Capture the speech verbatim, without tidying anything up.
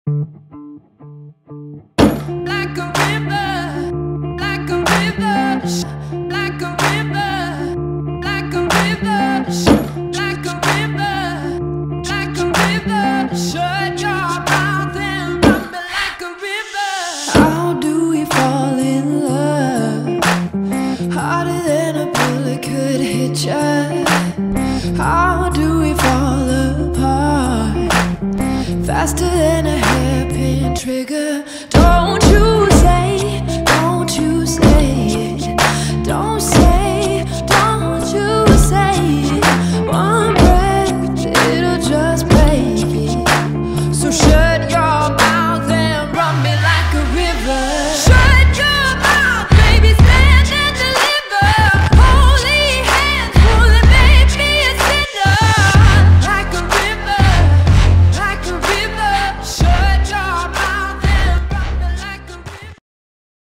Like a river, like a river, like a river, like a river, like a river, like a river. Shut your mouth and run me like a river. How do we fall in love? Harder than a bullet could hit ya. How do we fall apart? Faster than a hairpin trigger.